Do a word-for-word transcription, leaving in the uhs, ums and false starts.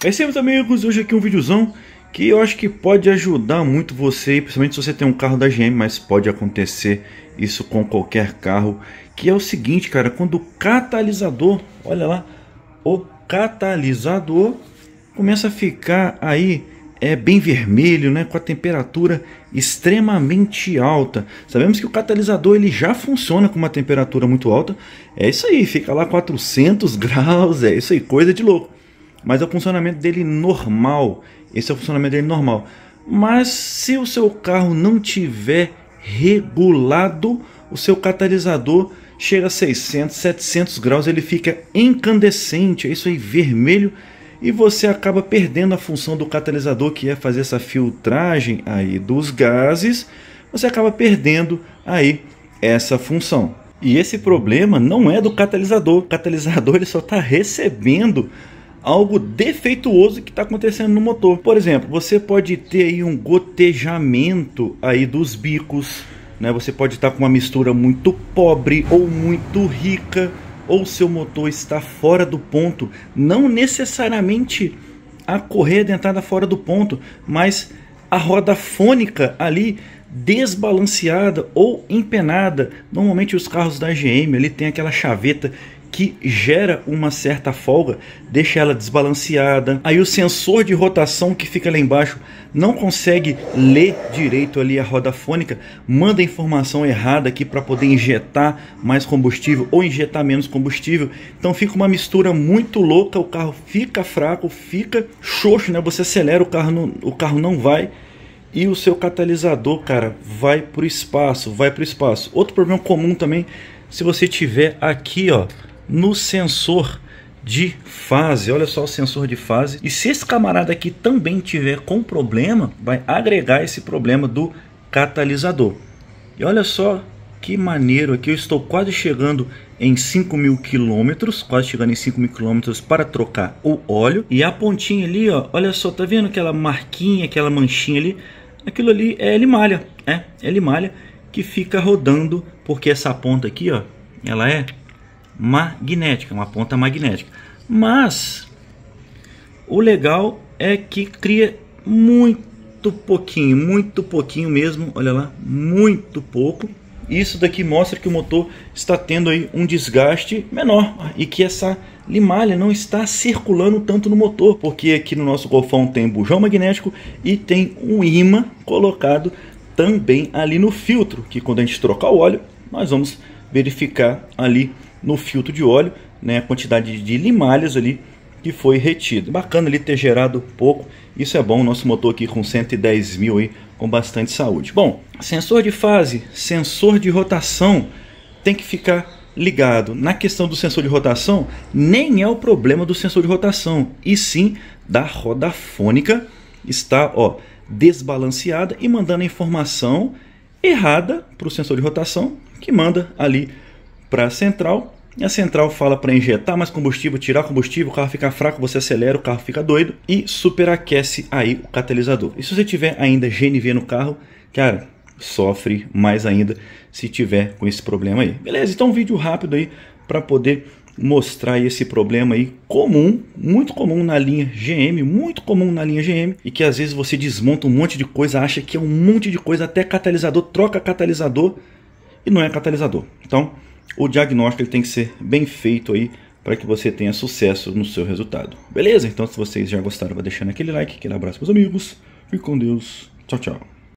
É isso aí, meus amigos, hoje aqui um videozão que eu acho que pode ajudar muito você, principalmente se você tem um carro da G M, mas pode acontecer isso com qualquer carro, que é o seguinte, cara, quando o catalisador, olha lá, o catalisador começa a ficar aí é bem vermelho, né, com a temperatura extremamente alta. Sabemos que o catalisador ele já funciona com uma temperatura muito alta. É isso aí, fica lá quatrocentos graus, é isso aí, coisa de louco. Mas é o funcionamento dele normal. Esse é o funcionamento dele normal. Mas se o seu carro não tiver regulado, o seu catalisador chega a seiscentos, setecentos graus, ele fica incandescente, é isso aí, vermelho, e você acaba perdendo a função do catalisador, que é fazer essa filtragem aí dos gases. Você acaba perdendo aí essa função. E esse problema não é do catalisador. O catalisador ele só está recebendo algo defeituoso que está acontecendo no motor. Por exemplo, você pode ter aí um gotejamento aí dos bicos, né? Você pode estar com uma mistura muito pobre ou muito rica, ou seu motor está fora do ponto, não necessariamente a correia dentada fora do ponto, mas a roda fônica ali desbalanceada ou empenada. Normalmente os carros da G M ali tem aquela chaveta que gera uma certa folga, deixa ela desbalanceada. Aí o sensor de rotação que fica lá embaixo não consegue ler direito ali a roda fônica, manda informação errada aqui para poder injetar mais combustível ou injetar menos combustível. Então fica uma mistura muito louca, o carro fica fraco, fica xoxo, né? Você acelera, o carro não, o carro não vai. E o seu catalisador, cara, vai para o espaço, vai para o espaço. Outro problema comum também, se você tiver aqui, ó, no sensor de fase, olha só o sensor de fase, e se esse camarada aqui também tiver com problema, vai agregar esse problema do catalisador. E olha só que maneiro, aqui eu estou quase chegando em cinco mil quilômetros, quase chegando em cinco mil quilômetros para trocar o óleo, e a pontinha ali, ó, olha só, tá vendo aquela marquinha, aquela manchinha ali? Aquilo ali é limalha, é, é limalha que fica rodando, porque essa ponta aqui, ó, ela é magnética, uma ponta magnética. Mas o legal é que cria muito pouquinho, muito pouquinho mesmo, olha lá, muito pouco. Isso daqui mostra que o motor está tendo aí um desgaste menor e que essa limalha não está circulando tanto no motor, porque aqui no nosso Golfão tem bujão magnético e tem um ímã colocado também ali no filtro, que quando a gente trocar o óleo, nós vamos verificar ali no filtro de óleo, né, a quantidade de limalhas ali que foi retida. Bacana ele ter gerado pouco, isso é bom. Nosso motor aqui com cento e dez mil aí, com bastante saúde. Bom, sensor de fase, sensor de rotação tem que ficar ligado. Na questão do sensor de rotação, nem é o problema do sensor de rotação, e sim da roda fônica está, ó, desbalanceada e mandando a informação errada para o sensor de rotação, que manda ali para a central, e a central fala para injetar mais combustível, tirar combustível, o carro fica fraco, você acelera, o carro fica doido e superaquece aí o catalisador. E se você tiver ainda G N V no carro, cara, sofre mais ainda se tiver com esse problema aí. Beleza? Então um vídeo rápido aí para poder mostrar aí esse problema aí comum, muito comum na linha G M, muito comum na linha G M, e que às vezes você desmonta um monte de coisa, acha que é um monte de coisa, até catalisador, troca catalisador e não é catalisador. Então o diagnóstico ele tem que ser bem feito aí para que você tenha sucesso no seu resultado. Beleza? Então se vocês já gostaram, vai deixando aquele like, aquele abraço para os amigos. Fique com Deus. Tchau, tchau.